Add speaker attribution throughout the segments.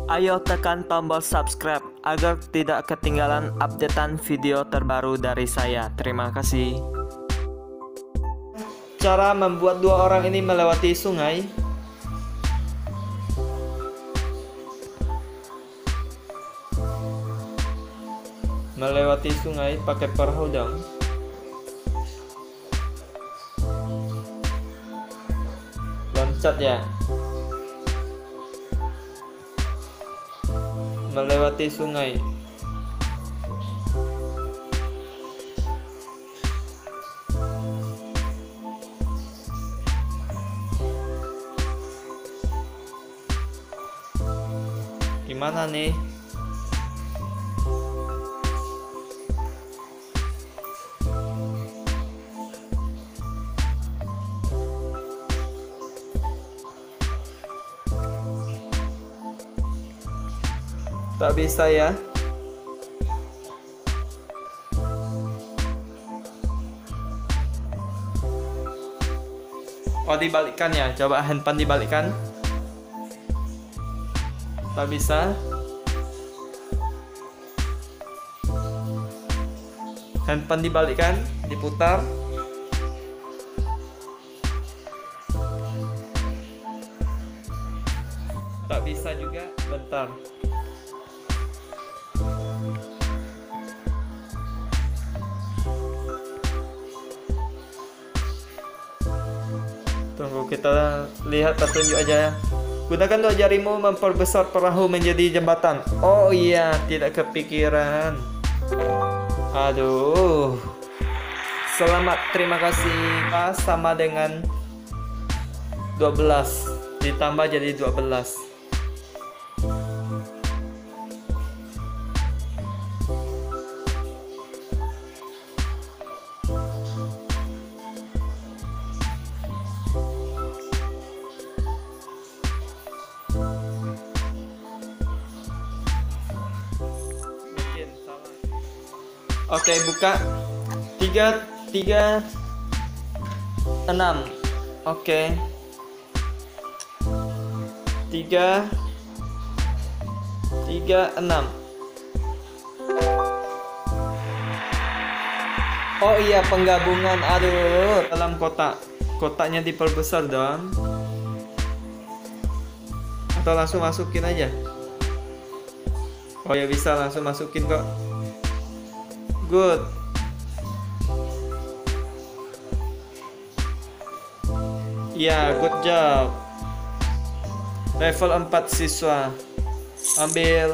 Speaker 1: Ayo tekan tombol subscribe agar tidak ketinggalan updatean video terbaru dari saya. Terima kasih. Cara membuat dua orang ini melewati sungai. Melewati sungai pakai perahu dong. Loncat ya. Melewati sungai. Gimana nih? Tak bisa ya. Oh, dibalikkan ya. Coba handpan dibalikkan. Tak bisa. Handpan dibalikkan, diputar. Tak bisa juga. Bentar. Tunggu, kita lihat petunjuk aja ya. Gunakan dua jarimu memperbesar perahu menjadi jembatan. Oh iya, tidak kepikiran. Aduh. Selamat, terima kasih. Sama dengan 12 ditambah jadi 12. Oke, buka 3, 3, 6. Oke. 3, 3, 6. Oh iya, penggabungan. Aduh, dalam kotak. Kotaknya diperbesar dong. Atau langsung masukin aja. Oh ya, bisa langsung masukin kok. Good. Ya, good job. Level 4 siswa. Ambil.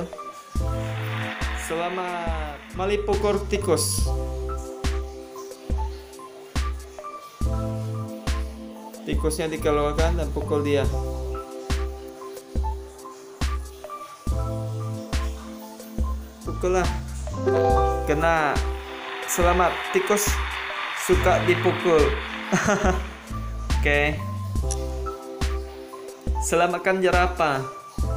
Speaker 1: Selamat. Mali pukul tikus. Tikusnya dikeluarkan dan pukul dia. Pukullah. Kena. Selamat. Tikus suka dipukul. Oke. Selamatkan jerapah.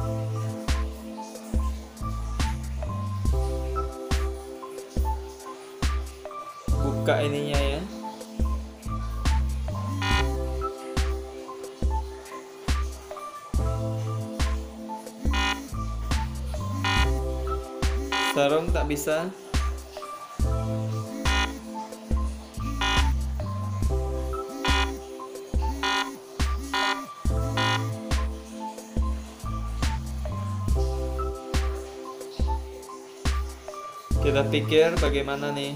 Speaker 1: Buka ininya ya. Sarung tak bisa. Kita pikir bagaimana nih.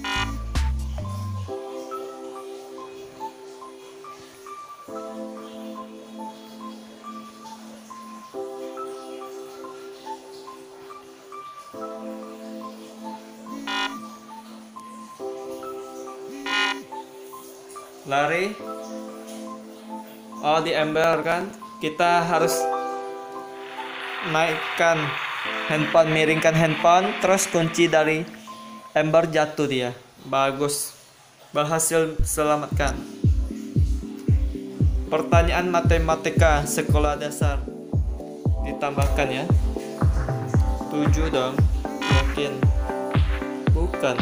Speaker 1: Lari. Oh, di ember kan. Kita harus naikkan handphone, miringkan handphone, terus kunci dari ember jatuh dia. Bagus. Berhasil selamatkan. Pertanyaan matematika sekolah dasar. Ditambahkan ya. 7 dong. Yakin. Bukan.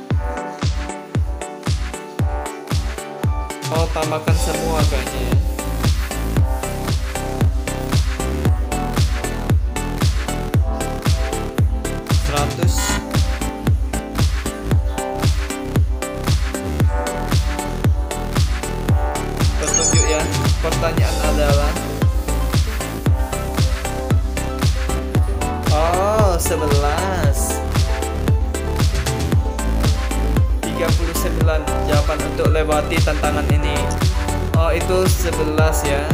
Speaker 1: Oh, tambahkan semua kayaknya ya. 11. 39 jawaban untuk lewati tantangan ini. Oh, itu 11 ya.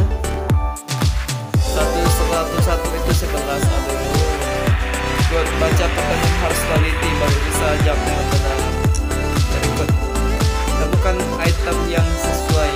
Speaker 1: Satu itu 11. Aduh. Good. Baca pertanyaan harus teliti baru bisa jawab dengan benar. Berikut. Temukan item yang sesuai.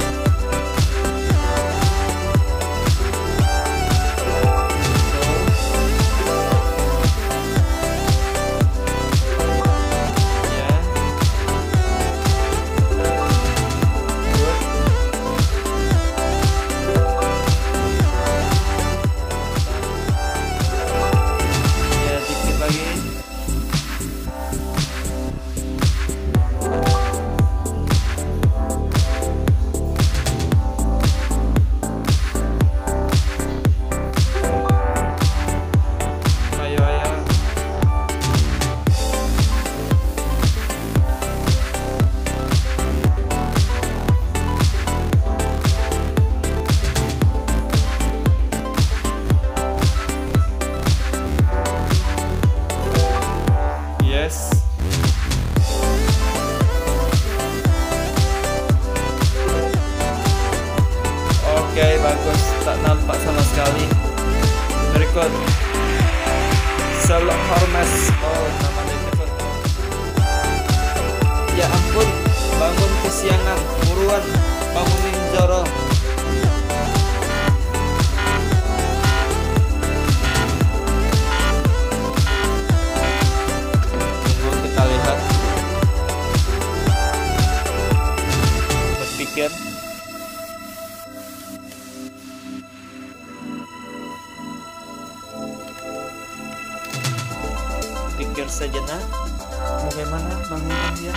Speaker 1: Oke, bagus. Tak nampak sama sekali. Berikut. Sherlock Holmes. Oh, nama dia. Ya ampun, bangun kesiangan. Buruan, bangunin Zoro. Tunggu kita lihat. Berpikir. Pikir sejenak, bagaimana bangunan dia?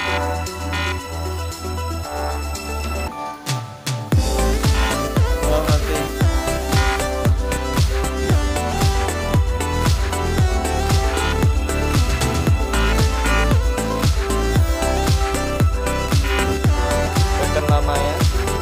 Speaker 1: Oh, nanti. Tekan lama ya.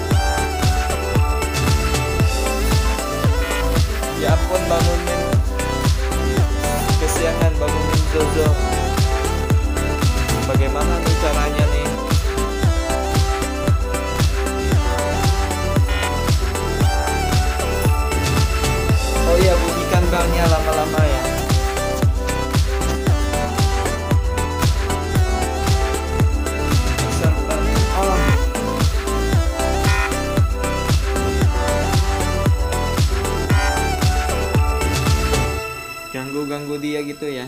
Speaker 1: Ya ampun, bangunin kesiangan, bangunin Jojo. Bagaimana nih caranya nih? Oh iya, bunyikan belnya lama-lama ya. Oh. Ganggu dia gitu ya.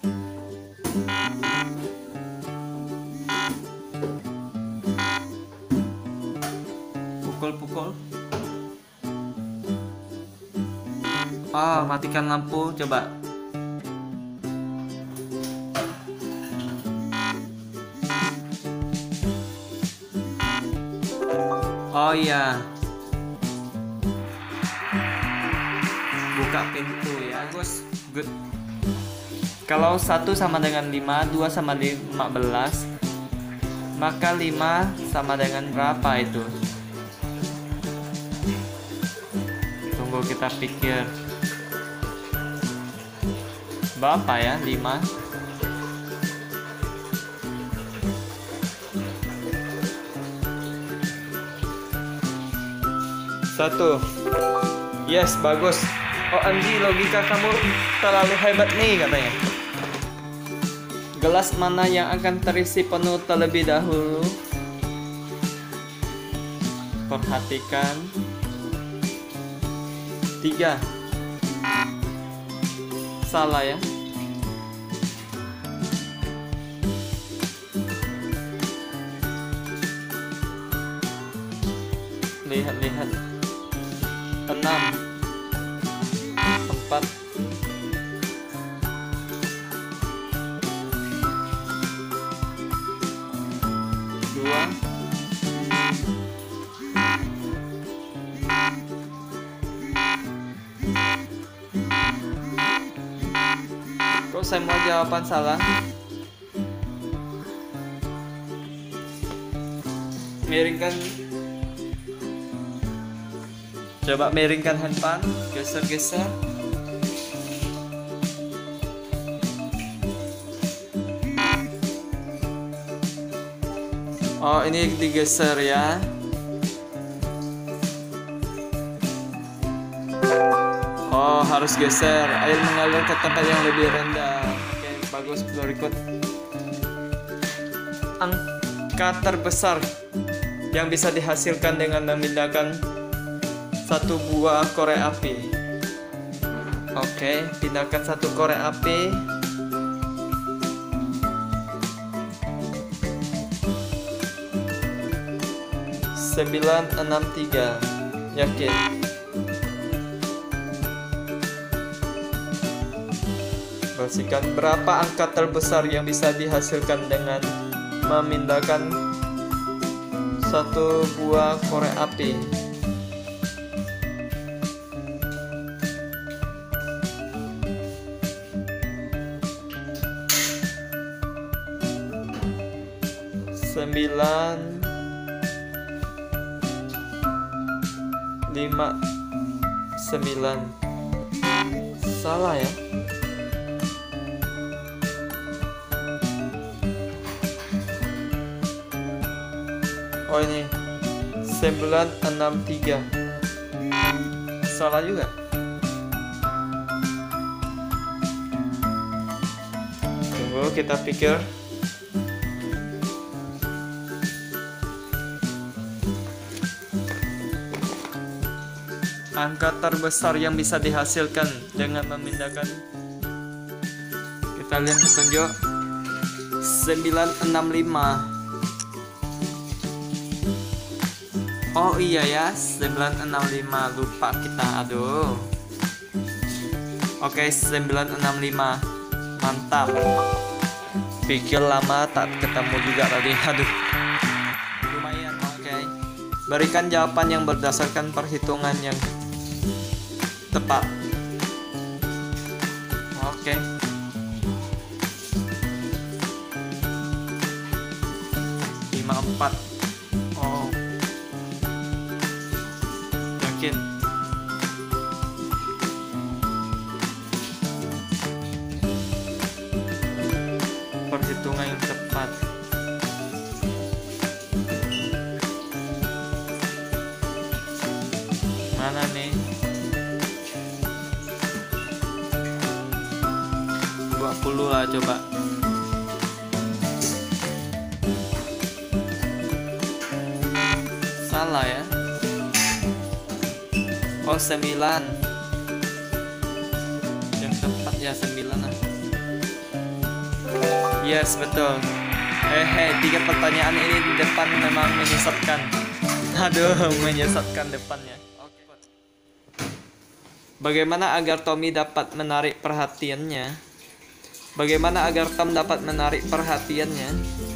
Speaker 1: Pukul. Ah, matikan lampu coba. Oh iya. Buka pintu ya, Gus. Good. Kalau 1 sama dengan 5, 2 sama 15, maka 5 sama dengan berapa itu? Tunggu kita pikir. Berapa ya 5? Satu. Yes, bagus. OMG, logika kamu terlalu hebat nih katanya. Gelas mana yang akan terisi penuh terlebih dahulu? Perhatikan. 3. Salah ya. Lihat. 6. 4. 2. Kok semua jawaban salah? Miringkan. Coba miringkan handphone, geser-geser. Oh, ini digeser ya. Oh, harus geser. Air mengalir ke tempat yang lebih rendah. Oke, bagus. Berikut. Angka terbesar yang bisa dihasilkan dengan memindahkan satu buah korek api. Oke, pindahkan satu korek api. Sembilan, 6, 3. Yakin? Bersihkan. Berapa angka terbesar yang bisa dihasilkan dengan memindahkan satu buah korek api? Sembilan, 5, 9. Salah ya. Oh, ini 9, 6, 3. Salah juga. Tunggu, kita pikir. Angka terbesar yang bisa dihasilkan dengan memindahkan, kita lihat petunjuk. 965. Oh iya ya, 965. Lupa kita, aduh. Oke, 965. Mantap. Pikir lama tak ketemu juga tadi. Aduh. Lumayan, oke. Berikan jawaban yang berdasarkan perhitungan yang tepat. Oke. Lima, 4. Oh. Yakin? Perhitungan yang tepat. Mana nih? 20 lah coba. Salah ya. Oh, 9. Yang tepat ya 9 lah. Yes, betul. Tiga pertanyaan ini di depan memang menyesatkan. Aduh, menyesatkan depannya. Oke. Bagaimana agar Tommy dapat menarik perhatiannya? Bagaimana agar Tom dapat menarik perhatiannya?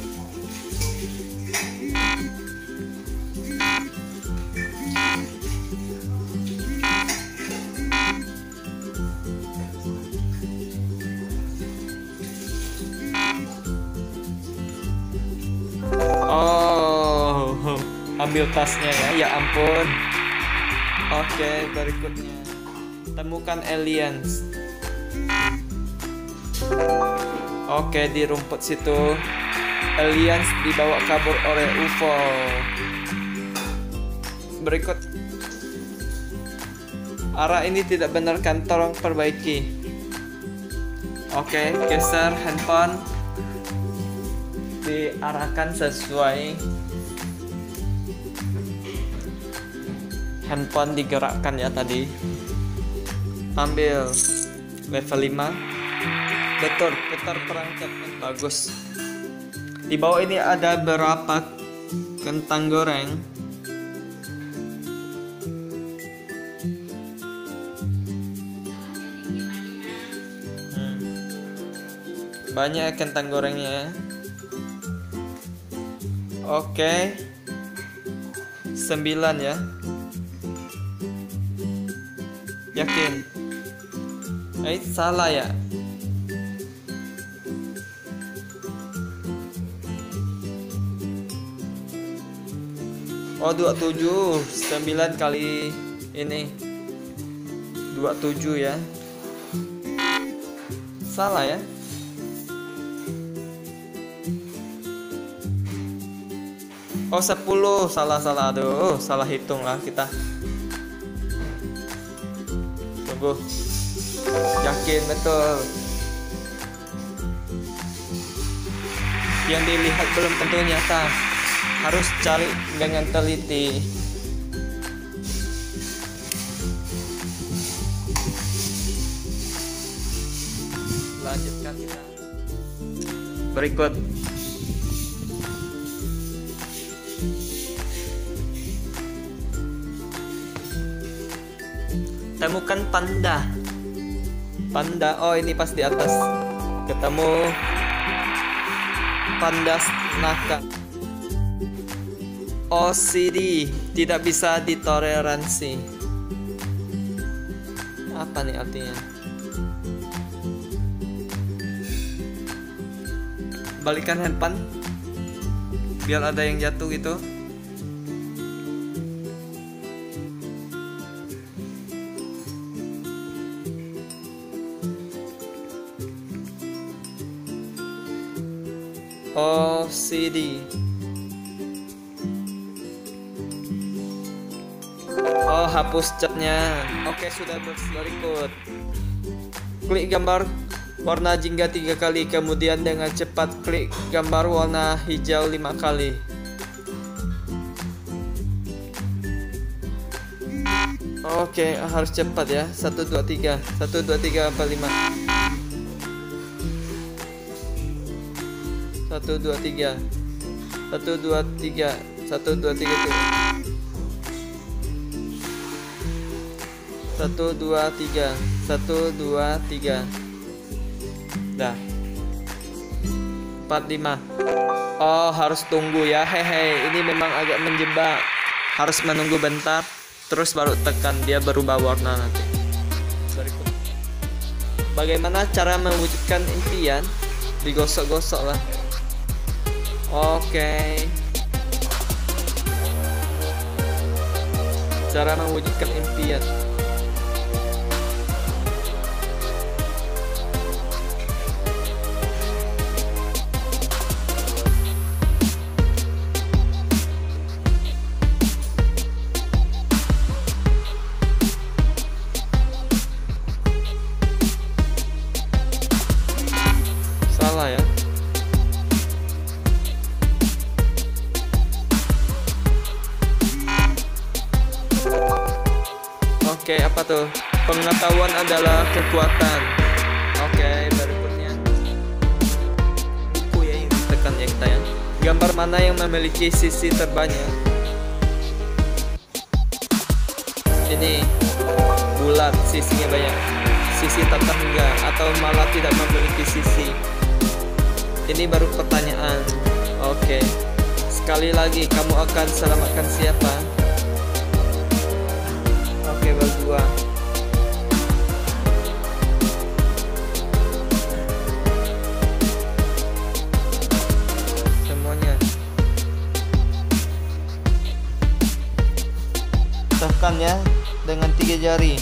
Speaker 1: Oh, ambil tasnya ya. Ya ampun. Oke, berikutnya. Temukan aliens. Oke, di rumput situ. Aliens dibawa kabur oleh UFO. Berikut. Arah ini tidak benar kan? Tolong perbaiki. Oke, geser handphone. Diarahkan sesuai. Handphone digerakkan ya tadi. Ambil level 5. Betul, putar perangkat. Bagus. Di bawah ini ada berapa kentang goreng? Banyak kentang gorengnya ya. Oke. 9 ya. Yakin? Salah ya. Oh, 27. 9 kali ini 27 ya. Salah ya. Oh 10, salah. Aduh, salah hitung lah kita. Tunggu. Yakin betul. Yang dilihat belum tentu nyata. Harus cari dengan teliti. Lanjutkan kita. Berikut. Temukan panda. Oh ini pas di atas. Ketemu panda naka. OCD, tidak bisa ditoleransi. Apa nih artinya? Balikan handpan biar ada yang jatuh gitu. OCD. Oh, hapus catnya. Oke, sudah berikut. Klik gambar warna jingga 3 kali, kemudian dengan cepat klik gambar warna hijau 5 kali. Oke, harus cepat ya. 1 2 3. 1 2 3 4 5. 1 2 3. 1 2 3. 1 2 3 tuh. 1 2 3. 1 2 3. Dah. 4 5. Oh, harus tunggu ya. Hehe, ini memang agak menjebak. Harus menunggu bentar, terus baru tekan, dia berubah warna nanti. Berikut. Bagaimana cara mewujudkan impian? Digosok-gosok lah. Oke. Cara mewujudkan impian. Salah ya. Oke, apa tuh? Pengetahuan adalah kekuatan. Oke, berikutnya. Buku ya yang tekan ya kita ya. Gambar mana yang memiliki sisi terbanyak? Ini bulat, sisinya banyak. Sisi tetangga atau malah tidak memiliki sisi. Ini baru pertanyaan. Oke. Sekali lagi, kamu akan selamatkan siapa? Oke, berdua. Semuanya. Tekan ya dengan 3 jari.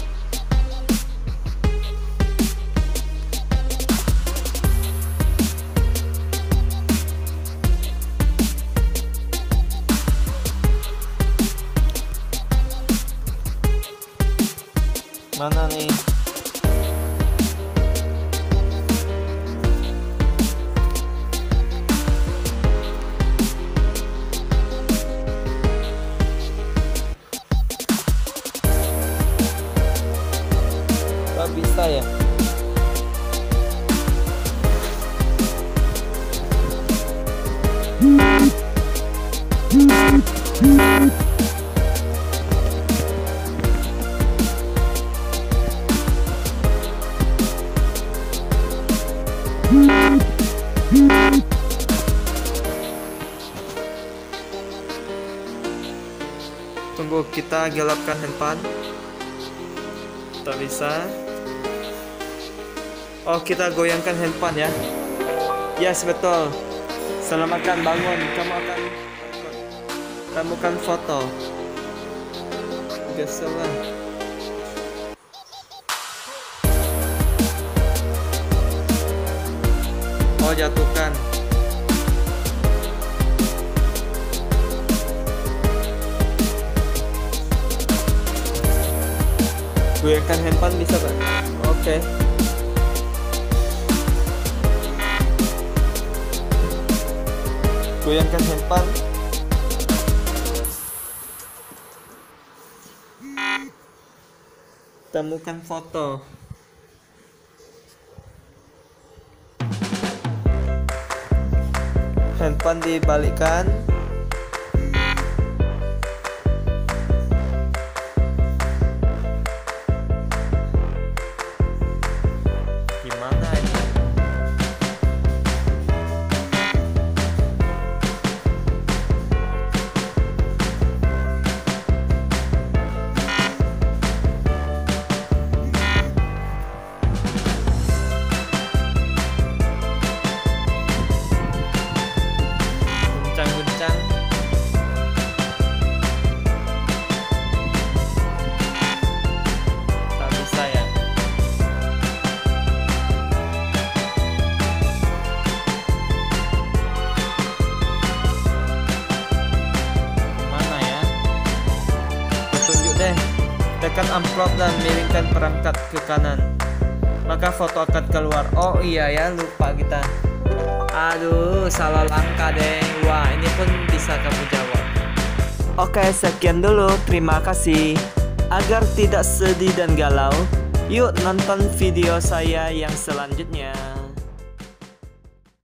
Speaker 1: Mana nih? Gak bisa ya? Tunggu, kita gelapkan handphone. Tak bisa. Oh, kita goyangkan handphone ya. Yes, betul. Selamatkan, bangun. Kamu akan temukan foto. Gesel lah. Oh, jatuhkan. Goyangkan handphone bisa Pak? Oke. Goyangkan handphone. Temukan foto. Handphone dibalikkan. Gimana ini? Guncang-guncang. Tak bisa ya. Gimana ya? Petunjuk deh. Tekan amplop dan miringkan perangkat ke kanan. Maka foto akan keluar. Oh iya ya, lupa kita. Aduh, salah langkah deh. Wah, ini pun bisa kamu jawab. Oke, sekian dulu. Terima kasih. Agar tidak sedih dan galau, yuk nonton video saya yang selanjutnya.